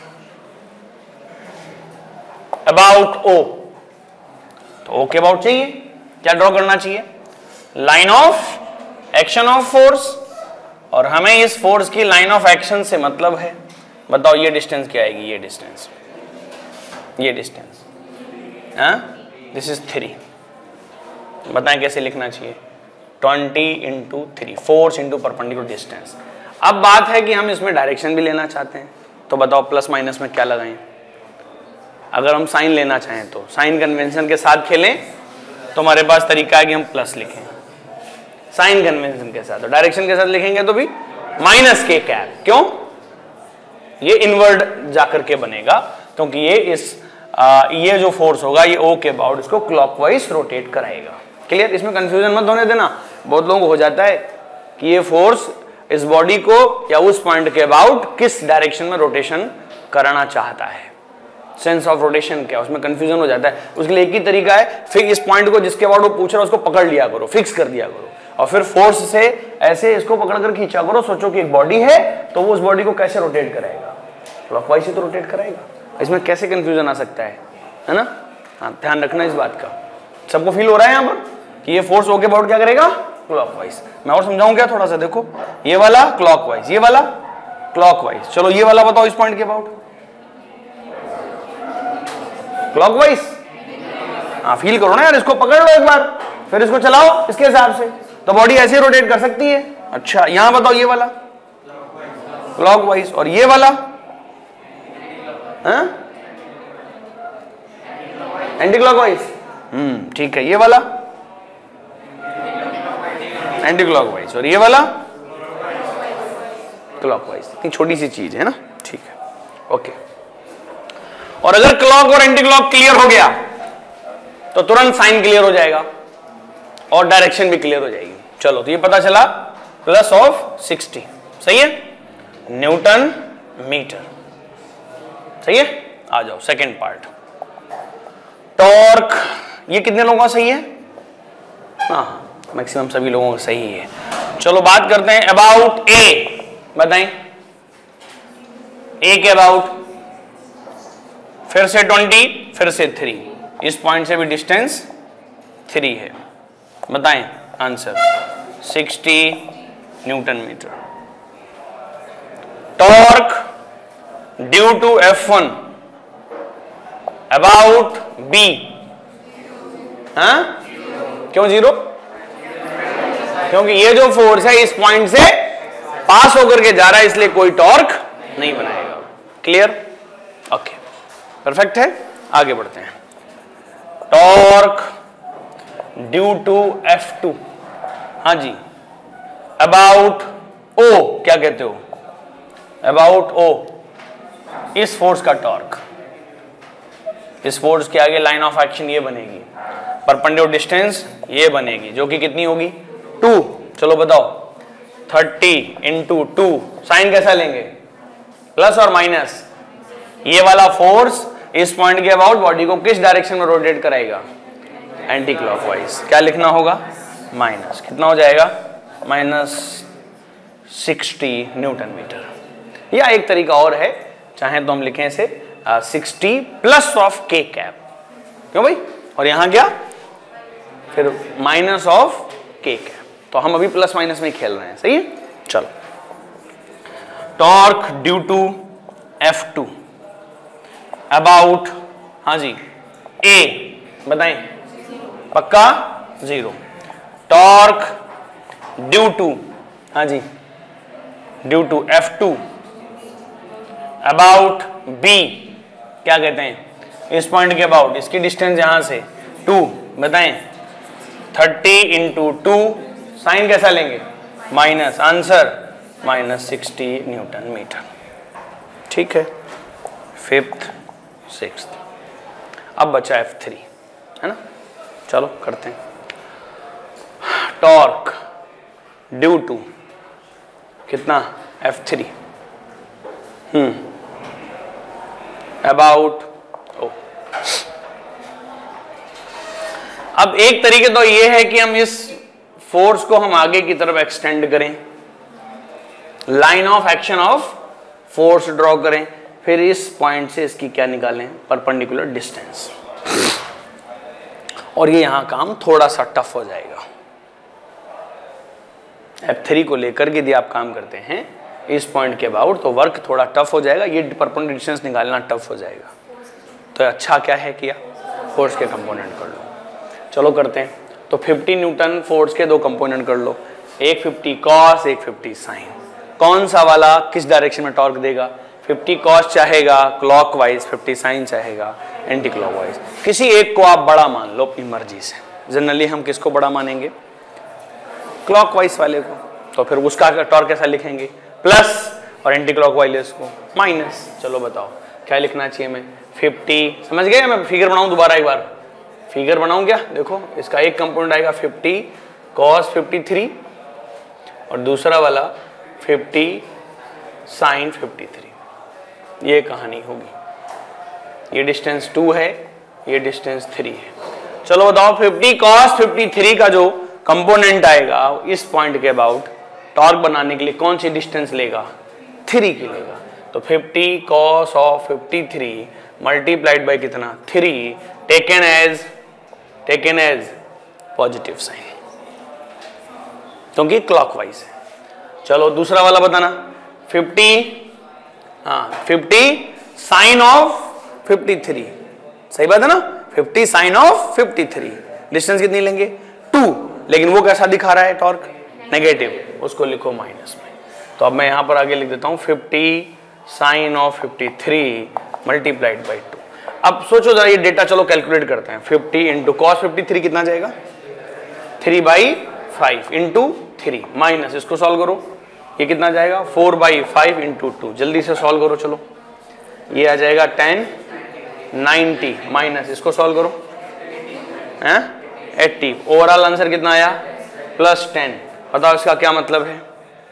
about O, तो O के अबाउट चाहिए, क्या ड्रॉ करना चाहिए? Line of action of force, और हमें इस फोर्स की लाइन ऑफ एक्शन से मतलब है। बताओ ये डिस्टेंस क्या आएगी? ये डिस्टेंस, ये डिस्टेंस, हाँ, दिस इज थ्री। बताएं कैसे लिखना चाहिए? Twenty into three, force into perpendicular distance. अब बात है कि हम इसमें डायरेक्शन भी लेना चाहते हैं, तो बताओ प्लस माइनस में क्या लगाएं? अगर हम साइन लेना चाहें तो साइन कन्वेंशन के साथ खेलें, तो हमारे पास तरीका है कि हम प्लस लिखें साइन कन्वेंशन के साथ, तो डायरेक्शन के साथ लिखेंगे तो भी माइनस के कैप। क्यों? ये इनवर्ड जाकर के बनेगा, क्योंकि ये इस आ, ये जो फोर्स होगा ये O के अबाउट इसको क्लॉकवाइज रोटेट कराएगा। क्लियर? इसमें कंफ्यूजन मत होने देना। बहुत लोगों को हो जाता है कि ये फोर्स इस बॉडी को या उस पॉइंट के अबाउट किस डायरेक्शन में रोटेशन कराना चाहता है, सेंस ऑफ रोटेशन क्या, उसमें कंफ्यूजन हो जाता है। उसके लिए एक ही तरीका है, फिर इस पॉइंट को जिसके अबाउट वो पूछ रहा है उसको पकड़ लिया करो, फिक्स कर दिया करो, और फिर फोर्स से ऐसे इसको पकड़कर खींचा करो। सोचो कि एक बॉडी है तो वो उस बॉडी को कैसे रोटेट कराएगा? क्लॉकवाइज ही तो रोटेट कराएगा। इसमें कैसे कंफ्यूजन आ सकता है, है ना? हाँ, ध्यान रखना इस बात का। सबको फील हो रहा है यहाँ पर कि ये फोर्स O के अबाउट क्या करेगा? क्लॉकवाइज। मैं और समझाऊं क्या थोड़ा सा? देखो, ये वाला क्लॉकवाइज, ये वाला क्लॉकवाइज। चलो ये वाला बताओ इस पॉइंट के अबाउट क्लॉकवाइज। हाँ, फील करो ना यार, इसको पकड़ लो एक बार, फिर इसको चलाओ इसके हिसाब से, तो बॉडी ऐसे रोटेट कर सकती है। अच्छा, यहां बताओ ये वाला क्लॉकवाइज, और ये वाला एंटी क्लॉकवाइज। हम्म ठीक है, ये वाला एंटी क्लॉकवाइज और ये वाला क्लॉकवाइज। इतनी छोटी सी चीज है ना, ठीक है, ओके। और अगर क्लॉक और एंटी क्लॉक क्लियर हो गया तो तुरंत साइन क्लियर हो जाएगा और डायरेक्शन भी क्लियर हो जाएगी। चलो, तो ये पता चला प्लस ऑफ सिक्सटी, सही है, न्यूटन मीटर, सही है। आ जाओ सेकेंड पार्ट, टॉर्क। ये कितने लोगों का सही है? हाँ, मैक्सिमम सभी लोगों का सही है। चलो बात करते हैं अबाउट ए। बताएं ए के अबाउट, फिर से ट्वेंटी, फिर से थ्री, इस पॉइंट से भी डिस्टेंस थ्री है। बताएं answer, sixty newton metre. Torque due to F one about B, हाँ क्यों जीरो? क्योंकि ये जो फोर्स है इस पॉइंट से पास होकर के जा रहा है, इसलिए कोई टॉर्क नहीं बनाएगा। क्लियर? ओके, परफेक्ट है। आगे बढ़ते हैं। Torque due to F two, हाँ जी, अबाउट ओ, क्या कहते हो? अबाउट ओ, इस फोर्स का टॉर्क, इस फोर्स के आगे लाइन ऑफ एक्शन ये बनेगी, परपेंडिकुलर डिस्टेंस ये बनेगी, जो कि कितनी होगी? टू। चलो बताओ, थर्टी इंटू टू, साइन कैसा लेंगे? प्लस और माइनस। ये वाला फोर्स इस पॉइंट के अबाउट बॉडी को किस डायरेक्शन में रोटेट कराएगा? Anti clockwise. क्या लिखना होगा? माइनस, कितना हो जाएगा? Minus sixty newton metre. या एक तरीका और है, चाहे तो हम लिखें इसे सिक्सटी प्लस ऑफ के कैप। क्यों भाई? और यहां क्या? फिर माइनस ऑफ के कैप। तो हम अभी प्लस माइनस में खेल रहे हैं, सही है। चलो, torque due to F two about, हाँ जी, ए बताएं, पक्का जीरो। टॉर्क ड्यू टू, हाँ जी, due to F two about B, क्या कहते हैं, इस पॉइंट के अबाउट, इसकी डिस्टेंस यहां से टू, बताएं, थर्टी इंटू टू, साइन कैसा लेंगे, minus, answer minus sixty newton metre. ठीक है, फिफ्थ सिक्स्थ, अब बचा एफ थ्री, है ना, चलो करते हैं। टॉर्क ड्यू टू कितना, F three, hmm about O. अब एक तरीके तो ये है कि हम इस फोर्स को हम आगे की तरफ एक्सटेंड करें, line of action of force draw करें, फिर इस पॉइंट से इसकी क्या निकालें, परपेंडिकुलर डिस्टेंस, और ये यहां काम थोड़ा सा टफ हो जाएगा। एफ थ्री को लेकर के यदि आप काम करते हैं इस पॉइंट के अबाउट तो वर्क थोड़ा टफ हो जाएगा, ये परपेंडिकुलर डिस्टेंस निकालना टफ हो जाएगा। तो अच्छा क्या है किया, फोर्स के कंपोनेंट कर लो। चलो करते हैं, तो फिफ्टी न्यूटन फोर्स के दो कंपोनेंट कर लो, एक फिफ्टी कॉस, एक फिफ्टी साइन। कौन सा वाला किस डायरेक्शन में टॉर्क देगा, फिफ्टी कॉस चाहेगा क्लॉकवाइज, फिफ्टी साइन चाहेगा एंटी क्लॉकवाइज। किसी एक को आप बड़ा मान लो अपनी मर्जी से, जनरली हम किसको बड़ा मानेंगे, क्लॉकवाइज वाले को, तो फिर उसका टॉर्क कैसा लिखेंगे, प्लस, और एंटी क्लॉकवाइज को माइनस। चलो बताओ क्या लिखना चाहिए, मैं फिफ्टी, समझ गए, मैं फिगर बनाऊं दोबारा एक बार, फिगर बनाऊं क्या, देखो इसका एक कंपोनेंट आएगा फिफ्टी कॉस फिफ्टी थ्री और दूसरा वाला फिफ्टी साइन फिफ्टी थ्री। ये कहानी होगी, ये डिस्टेंस टू है, ये डिस्टेंस थ्री है। चलो बताओ फिफ्टी कॉस फिफ्टी थ्री का जो कंपोनेंट आएगा इस पॉइंट के अबाउट टॉर्क बनाने के लिए कौन सी डिस्टेंस लेगा, थ्री की लेगा। तो fifty cos of fifty three multiplied by कितना, three, taken as taken as positive sign, क्योंकि क्लॉकवाइज है। चलो दूसरा वाला बताना, फिफ्टी, हाँ fifty sine of fifty three, सही बात है ना, fifty sine of fifty three, distance कितनी लेंगे, टू, लेकिन वो कैसा दिखा रहा है टॉर्क, नेगेटिव, उसको लिखो माइनस में। तो अब मैं यहां पर आगे लिख देता हूं fifty sine of fifty three multiplied by two. अब सोचो जरा ये डेटा, चलो कैलकुलेट करते हैं, fifty into cos fifty three कितना जाएगा, three by five into three, minus इसको सॉल्व करो, ये कितना जाएगा, four by five into two, जल्दी से सॉल्व करो, चलो ये आ जाएगा टेन, नाइन्टी, माइनस इसको सॉल्व करो, हैं एट्टी, ओवरऑल आंसर कितना आया, प्लस टेन। बताओ इसका क्या मतलब है,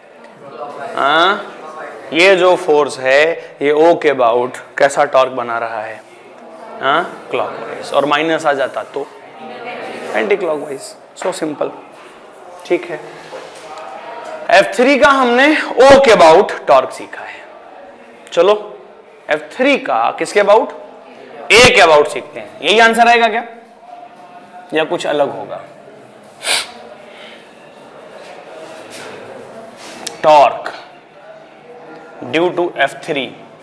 हाँ ये जो फोर्स है ये ओ के अबाउट कैसा टॉर्क बना रहा है, हाँ क्लॉकवाइज, और माइनस आ जाता तो एंटी क्लॉकवाइज, सो सिंपल। ठीक है, एफ थ्री का हमने ओ के अबाउट टॉर्क सीखा है। चलो एफ थ्री का किसके अबाउट, ए के अबाउट सीखते हैं। यही आंसर आएगा क्या या कुछ अलग होगा, torque due to F three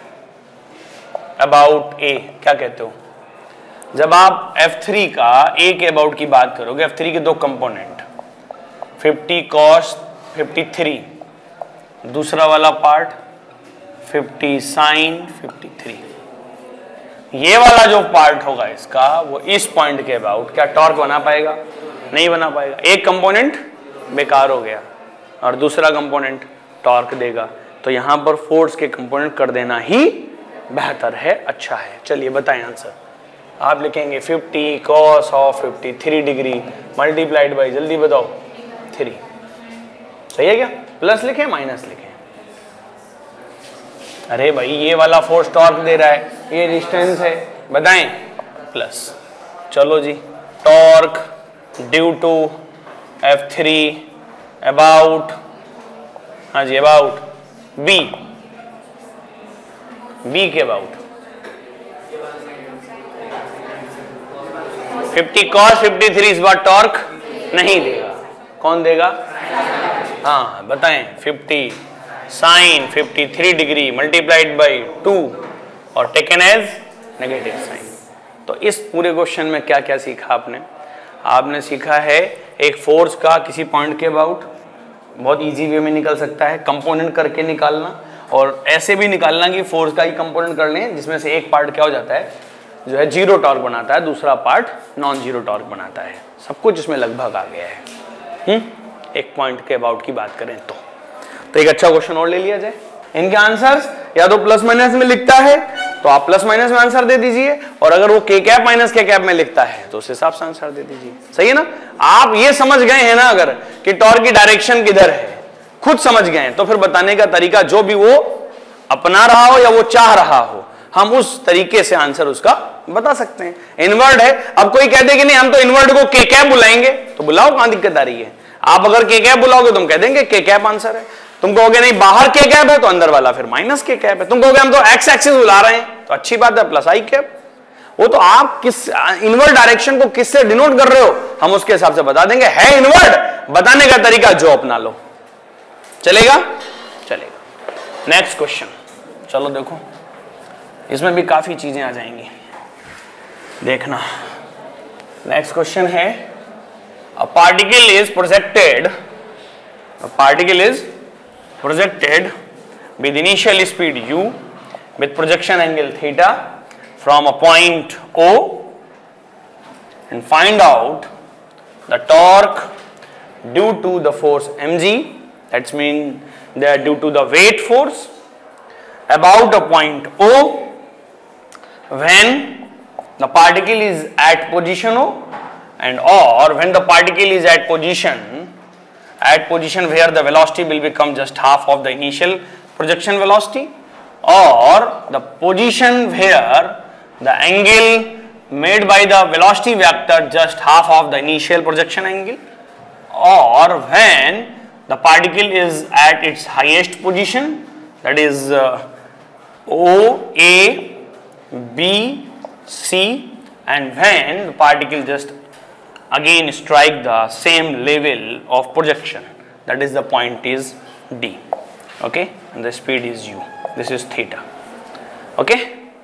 about A, क्या कहते हो, जब आप एफ थ्री का ए के अबाउट की बात करोगे, एफ थ्री के दो component, fifty cos fifty three, दूसरा वाला part fifty sine fifty three, ये वाला जो पार्ट होगा इसका वो इस पॉइंट के अबाउट क्या टॉर्क बना पाएगा, नहीं बना पाएगा। एक कंपोनेंट बेकार हो गया और दूसरा कंपोनेंट टॉर्क देगा, तो यहां पर फोर्स के कंपोनेंट कर देना ही बेहतर है, अच्छा है। चलिए बताएं आंसर, आप लिखेंगे fifty cos of fifty three degree multiplied by, जल्दी बताओ, थ्री, सही है क्या, प्लस लिखें माइनस लिखें, अरे भाई ये वाला फोर्स टॉर्क दे रहा है, ये डिस्टेंस है, बताएं प्लस। चलो जी, torque due to F three about, हाँ जी अबाउट बी, बी के about fifty cos fifty three, इस बार टॉर्क नहीं देगा, कौन देगा, हाँ बताएं, fifty sine fifty three degree multiplied by two और टेकन एज नेगेटिव साइन। तो इस पूरे क्वेश्चन में क्या क्या सीखा आपने? आपने सीखा है एक फोर्स का किसी पॉइंट के अबाउट बहुत इजी वे में निकल सकता है, कंपोनेंट करके निकालना, और ऐसे भी निकालना कि फोर्स का ही कंपोनेंट कर लें जिसमें से एक पार्ट क्या हो जाता है, जो है जीरो टॉर्क बनाता है, दूसरा पार्ट नॉन जीरो टॉर्क बनाता है। सब कुछ इसमें लगभग आ गया है। हुँ? एक पॉइंट के अबाउट की बात करें तो तो एक अच्छा क्वेश्चन और ले लिया जाए। इनके आंसर्स या तो प्लस माइनस में लिखता है तो आप प्लस माइनस में आंसर दे दीजिए, और अगर वो के कैप माइनस के कैप में लिखता है तो उस हिसाब से आंसर दे दीजिए। सही है ना? आप ये समझ गए हैं ना अगर कि टॉर्क की डायरेक्शन किधर है, खुद समझ गए हैं, तो फिर बताने का तरीका जो भी वो अपना रहा हो या वो चाह रहा हो, हम उस तरीके से आंसर उसका बता सकते हैं। इनवर्ड है, अब कोई कहते कि नहीं हम तो इनवर्ड को के कैप बुलाएंगे, तो बुलाओ, कहां दिक्कत आ रही है? आप अगर के कैप बुलाओगे तुम कह देंगे के कैप आंसर है। तुम कहोगे नहीं बाहर के कैप है तो अंदर वाला फिर माइनस के कैप है। तुम कहोगे हम तो एक्स एक्सिस बुला रहे हैं तो अच्छी बात है प्लस आई कैप। वो तो आप किस इनवर्ड डायरेक्शन को किससे डिनोट कर रहे हो हम उसके हिसाब से बता देंगे। है इनवर्ड, बताने का तरीका जो अपना लो। चलेगा? चलेगा। नेक्स्ट क्वेश्चन, चलो देखो, इसमें भी काफी चीजें आ जाएंगी, देखना। नेक्स्ट क्वेश्चन है, a particle is projected a particle is projected with initial speed u with projection angle theta from a point O, and find out the torque due to the force mg, that means they are due to the weight force about a point O when the particle is at position O, and or when the particle is at position at position where the velocity will become just half of the initial projection velocity, or the position where the angle made by the velocity vector just half of the initial projection angle, or when the particle is at its highest position, that is uh, O, A, B, C, and when the particle just again strike the same level of projection, that is the point is D. Okay, and the speed is u, this is theta. Okay,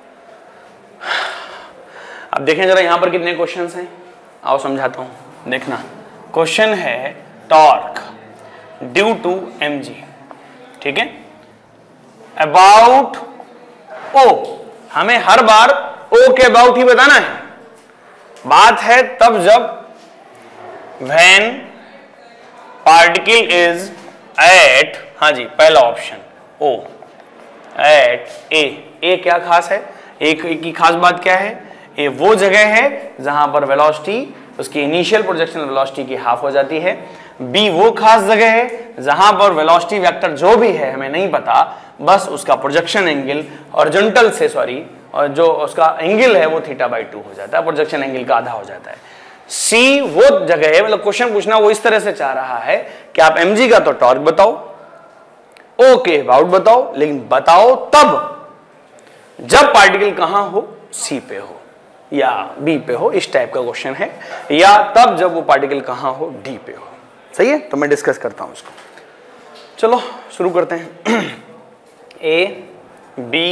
अब देखें जरा यहां पर कितने questions हैं, आओ समझाता हूं। देखना, क्वेश्चन है टॉर्क ड्यू टू mg, ठीक है, अबाउट O। हमें हर बार O के अबाउट ही बताना है। बात है तब जब when particle is at, हाँ जी, पहला option O, at A। A क्या खास है? A की खास बात क्या है? A वो जगह है जहां पर वेलोसिटी उसकी इनिशियल प्रोजेक्शन वेलोसिटी की हाफ हो जाती है। B वो खास जगह है जहां पर वेलोसिटी वेक्टर जो भी है हमें नहीं पता, बस उसका प्रोजेक्शन एंगल हॉरिजॉन्टल से, सॉरी, और जो उसका एंगल है वो थीटा बाई टू हो जाता है, प्रोजेक्शन एंगल का आधा हो जाता है। सी वो जगह है, मतलब क्वेश्चन पूछना वो इस तरह से चाह रहा है कि आप mg का तो टॉर्क बताओ, O के अबाउट बताओ, लेकिन बताओ तब जब पार्टिकल कहां हो, C पे हो या B पे हो, इस टाइप का क्वेश्चन है, या तब जब वो पार्टिकल कहां हो, D पे हो। सही है? तो मैं डिस्कस करता हूं इसको। चलो शुरू करते हैं। A, B,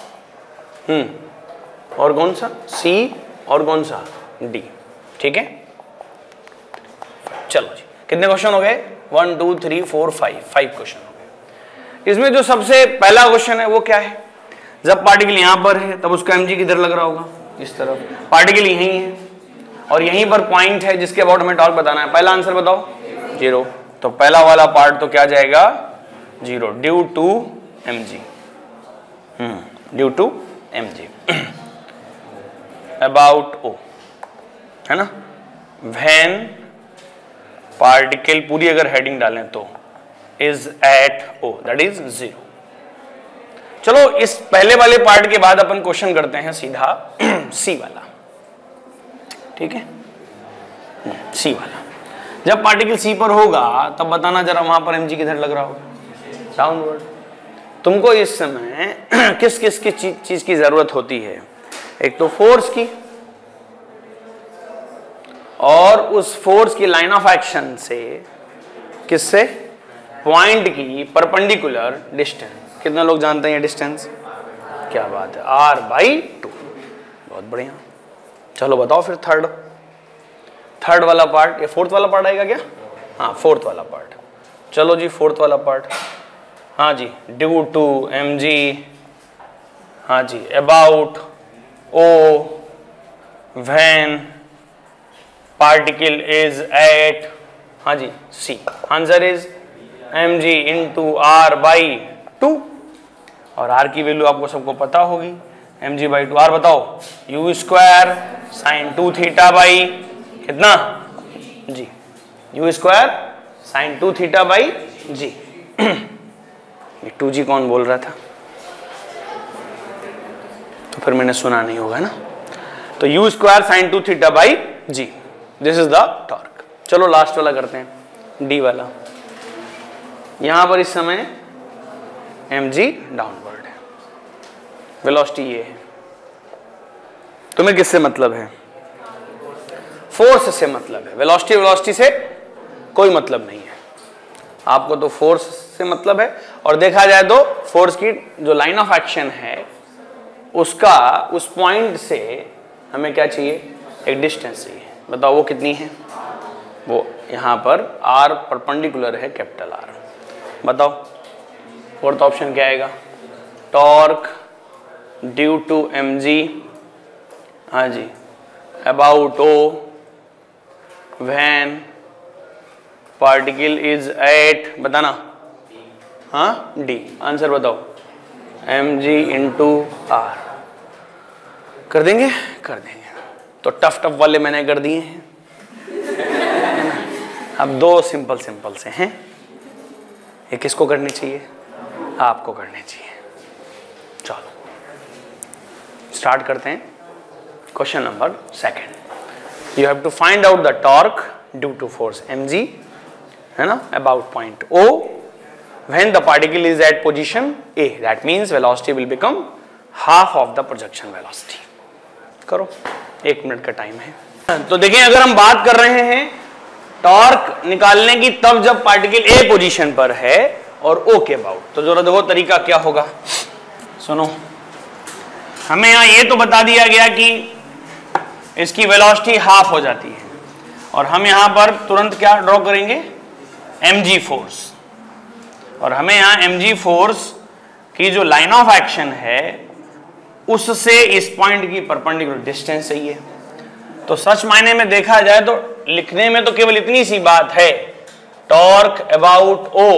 हम्म और कौन सा, C, और कौन सा, D। ठीक है, चलो जी, कितने क्वेश्चन हो गए? One two three four five five question हो गए। इसमें जो सबसे पहला क्वेश्चन है वो क्या है? जब पार्टिकल यहां पर है तब उसका mg किधर लग रहा होगा, इस तरफ। पार्टिकल यहीं है और यहीं पर पॉइंट है जिसके अबाउट हमें टॉर्क बताना है। पहला आंसर बताओ, जीरो। तो पहला वाला पार्ट तो क्या जाएगा, zero, due to mg, hmm due to mg about O, है ना। व्हेन पार्टिकल, पूरी अगर हेडिंग डालें तो is at O, that is zero. चलो इस पहले वाले पार्ट के बाद अपन क्वेश्चन करते हैं सीधा सी वाला। ठीक है, सी वाला, जब पार्टिकल सी पर होगा तब बताना जरा वहां पर mg किधर लग रहा होगा, डाउनवर्ड। तुमको इस समय किस किस किस चीज की जरूरत होती है? एक तो फोर्स की, और उस फोर्स की लाइन ऑफ एक्शन से किससे, पॉइंट की परपेंडिकुलर डिस्टेंस। कितने लोग जानते हैं ये डिस्टेंस? क्या बात है, आर बाई टू। बहुत बढ़िया। चलो बताओ फिर थर्ड थर्ड वाला पार्ट, ये फोर्थ वाला पार्ट आएगा क्या? हाँ फोर्थ वाला पार्ट। चलो जी फोर्थ वाला पार्ट। हाँ जी, ड्यू टू एम जी, हाँ जी, about O when particle is at, हाँ जी C, answer is M G into R by two. और आर की वैल्यू आपको सबको पता होगी, M G by two. R बताओ, U square sine two theta by कितना G, U square sine two theta by G. ये टू जी कौन बोल रहा था? तो फिर मैंने सुना नहीं होगा ना। तो U square sine two theta by G, this is the torque. चलो लास्ट वाला करते हैं, डी वाला। यहां पर इस समय एम जी डाउनवर्ड है, वेलोसिटी ये है। तुम्हें किससे मतलब है? फोर्स से मतलब है। वेलोसिटी वेलोसिटी से कोई मतलब नहीं है, आपको तो फोर्स से मतलब है। और देखा जाए तो फोर्स की जो लाइन ऑफ एक्शन है उसका, उस पॉइंट से हमें क्या चाहिए? एक डिस्टेंस चाहिए। बताओ वो कितनी है? वो यहां पर आर परपेंडिकुलर है, कैपिटल आर। बताओ फोर्थ ऑप्शन क्या आएगा? Torque due to M G, हाँ जी, about O when particle is at, बताना। हाँ डी, आंसर बताओ, एम जी इंटू आर। कर देंगे? कर देंगे। तो टफ टफ वाले मैंने कर दिए हैं, अब दो सिंपल सिंपल से हैं। ये किसको करनी चाहिए? आपको करनी चाहिए। चलो स्टार्ट करते हैं। Question number second, you have to find out the torque due to force mg, है ना, about point O when the particle is at position A, that means velocity will become half of the projection velocity। करो, एक minute का time है। तो देखें, अगर हम बात कर रहे हैं टॉर्क निकालने की तब जब पार्टिकल A पोजीशन पर है और O के अबाउट, तो जरा देखो तरीका क्या होगा। सुनो, हमें यहां ये तो बता दिया गया कि इसकी वेलोसिटी हाफ हो जाती है, और हम यहां पर तुरंत क्या ड्रॉ करेंगे? mg force. और हमें यहां mg फोर्स की जो लाइन ऑफ एक्शन है उससे इस पॉइंट की परपेंडिकुलर डिस्टेंस चाहिए। तो सच मायने में देखा जाए तो लिखने में तो केवल इतनी सी बात है, torque about O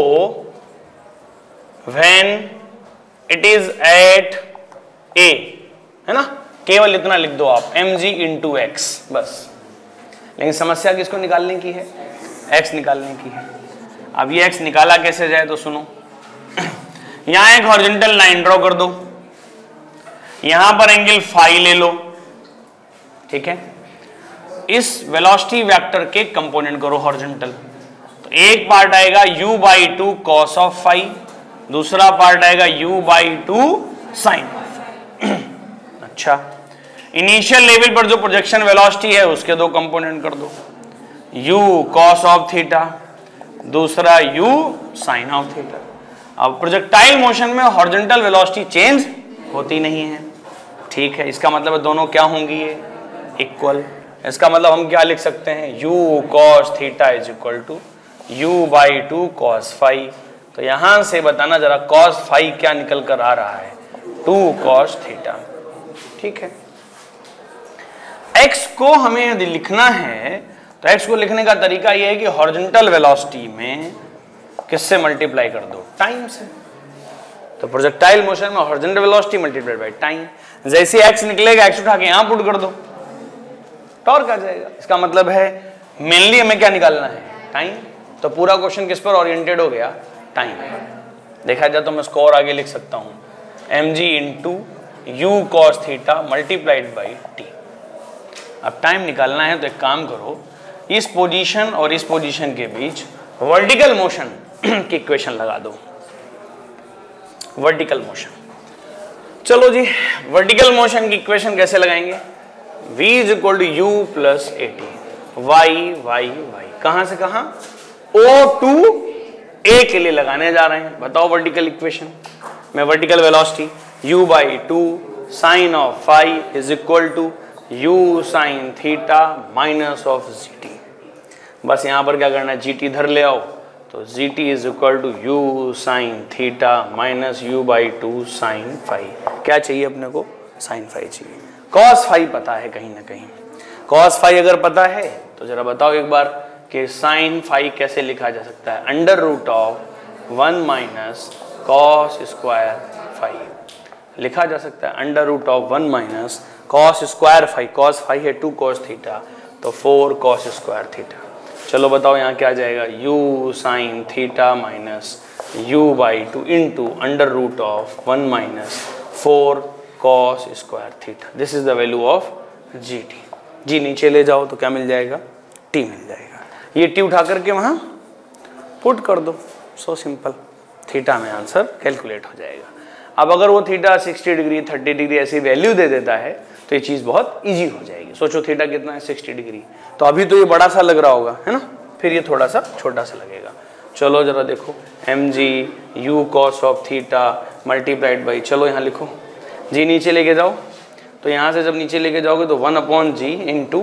when it is at A, है ना, केवल इतना लिख दो आप, mg इंटू एक्स, बस। लेकिन समस्या किसको निकालने की है? x निकालने की है। अब ये x निकाला कैसे जाए तो सुनो, यहां एक हॉरिजॉन्टल लाइन ड्रॉ कर दो, यहां पर एंगल फाई ले लो, ठीक है। इस वेलोसिटी वेक्टर के कंपोनेंट करो हॉरिजॉन्टल। तो एक पार्ट आएगा u by two cos of phi, दूसरा पार्ट आएगा u by two sine of. अच्छा, इनिशियल लेवल पर जो प्रोजेक्शन वेलोसिटी है उसके दो कंपोनेंट कर दो, u cos ऑफ थीटा, दूसरा u sin ऑफ थीटा। अब प्रोजेक्टाइल मोशन में हॉरिजॉन्टल वेलोसिटी चेंज होती नहीं है, ठीक है। इसका मतलब है दोनों क्या होंगी? ये इक्वल। इसका मतलब हम क्या लिख सकते हैं? u cos theta is equal to u by two cos phi. तो यहां से बताना जरा cos फाई क्या निकल कर आ रहा है? टू cos थीटा, ठीक है। x को हमें यदि लिखना है तो x को लिखने का तरीका यह है कि हॉरिजॉन्टल वेलोसिटी में किससे मल्टीप्लाई कर दो? टाइम से। तो प्रोजेक्टाइल मोशन में horizontal velocity multiplied by time. जैसे x निकलेगा x उठा के यहां पुट कर दो, टॉर्क आ जाएगा। इसका मतलब है मेनली हमें क्या निकालना है? टाइम। तो पूरा क्वेश्चन किस पर ओरिएंटेड हो गया? टाइम। देखा जाए तो मैं इसको और आगे लिख सकता हूं, mg into U cos theta multiplied by T. अब टाइम निकालना है तो एक काम करो, इस पोजीशन और इस पोजीशन के बीच वर्टिकल मोशन की इक्वेशन लगा दो। वर्टिकल मोशन, चलो जी, वर्टिकल मोशन की इक्वेशन कैसे लगाएंगे? v is equal to U plus A T, Y Y Y, कहां से कहां? O टू ए के लिए लगाने जा रहे हैं। बताओ वर्टिकल इक्वेशन में vertical velocity u by two sine of five is equal to U sine theta minus of G T. बस यहां पर क्या करना है, जी टी इधर ले आओ तो G T is equal to U sine theta minus U by two sine five. क्या चाहिए अपने को, साइन फाइव चाहिए। कॉस फाइव पता है कहीं ना कहीं, कॉस फाइव अगर पता है तो जरा बताओ एक बार कि साइन फाइव कैसे लिखा जा सकता है, under root of one minus cos square five लिखा जा सकता है, under root of one minus cos square five, cos five है टू कॉस थीटा तो फोर कॉस स्क्वायर थीटा। चलो बताओ यहाँ क्या आ जाएगा, u sine theta minus U by two into under root of one minus four cos square theta. This is the value of G T. G नीचे ले जाओ तो क्या मिल जाएगा, टी मिल जाएगा। ये टी उठा करके वहाँ पुट कर दो, सो सिंपल, थीटा में आंसर कैलकुलेट हो जाएगा। अब अगर वो theta sixty degree thirty degree ऐसी वैल्यू दे देता है तो ये चीज़ बहुत इजी हो जाएगी। सोचो थीटा कितना है, सिक्सटी डिग्री, तो अभी तो ये बड़ा सा लग रहा होगा है ना, फिर ये थोड़ा सा छोटा सा लगेगा। चलो जरा देखो, M G U cos of theta multiplied by, चलो यहाँ लिखो, जी नीचे लेके जाओ तो यहाँ से जब नीचे लेके जाओगे तो one upon G into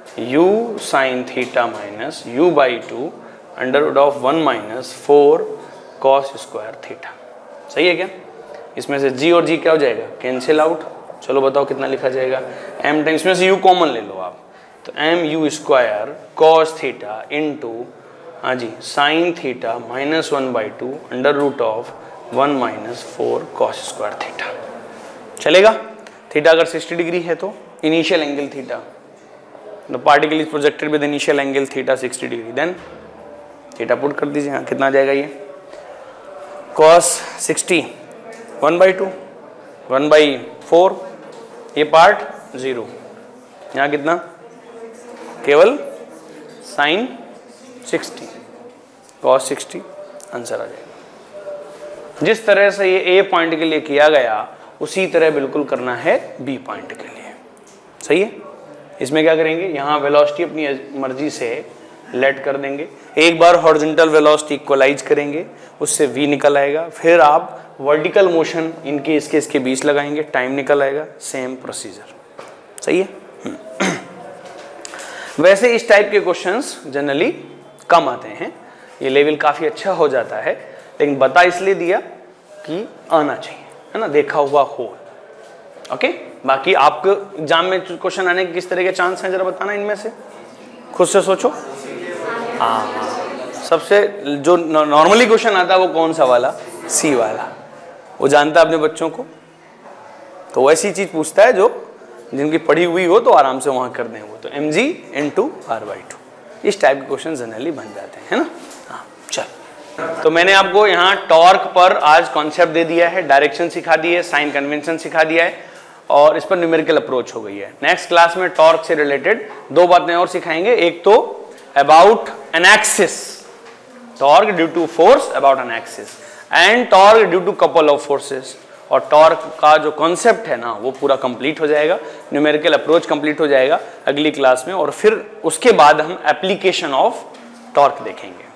U sine theta minus U by two under root of one minus four cos square theta. सही है क्या? इसमें से जी और जी क्या हो जाएगा, कैंसिल आउट। चलो बताओ कितना लिखा जाएगा, एम टाइम्स में से यू कॉमन ले लो आप, तो M U square cos theta into हाँ जी sine theta minus one by two under root of one minus four cos square theta. चलेगा? थीटा अगर सिक्सटी डिग्री है तो initial angle theta, the particle is projected with initial angle theta sixty degree, then theta put कर दीजिए। हाँ कितना आ जाएगा ये, cos sixty one by two one by four, ये पार्ट जीरो, यहाँ कितना केवल sine sixty cos sixty, answer आ जाएगा। जिस तरह से ये ए पॉइंट के लिए किया गया उसी तरह बिल्कुल करना है बी पॉइंट के लिए। सही है? इसमें क्या करेंगे, यहाँ वेलोसिटी अपनी मर्जी से लेट कर देंगे, एक बार हॉरिजॉन्टल वेलोसिटी इक्वलाइज करेंगे, उससे v निकल आएगा, फिर आप वर्टिकल मोशन इनके इसके इसके बीच लगाएंगे, टाइम निकल आएगा, सेम प्रोसीजर। सही है? वैसे इस टाइप के क्वेश्चंस जनरली कम आते हैं, ये लेवल काफ़ी अच्छा हो जाता है, लेकिन बता इसलिए दिया कि आना चाहिए, है ना, देखा हुआ हो। ओके, बाकी आपको एग्जाम में क्वेश्चन आने के किस तरह के चांस हैं जरा बताना, इनमें से खुद से सोचो। हाँ, सबसे जो नॉर्मली क्वेश्चन आता है वो कौन सा वाला, सी वाला, वो जानता है अपने बच्चों को, तो वैसी चीज पूछता है जो जिनकी पढ़ी हुई हो तो आराम से वहां कर दें वो, तो M G into R by two, इस टाइप के क्वेश्चन जनरली बन जाते हैं, है ना। हाँ चल, तो मैंने आपको यहाँ टॉर्क पर आज कॉन्सेप्ट दे दिया है, डायरेक्शन सिखा दी है, साइन कन्वेंशन सिखा दिया है, और इस पर न्यूमेरिकल अप्रोच हो गई है। नेक्स्ट क्लास में टॉर्क से रिलेटेड दो बातें और सिखाएंगे, एक तो about an axis, torque due to force about an axis, and torque due to couple of forces, और टॉर्क का जो कॉन्सेप्ट है ना वो पूरा कंप्लीट हो जाएगा, न्यूमेरिकल अप्रोच कंप्लीट हो जाएगा अगली क्लास में, और फिर उसके बाद हम एप्लीकेशन ऑफ टॉर्क देखेंगे।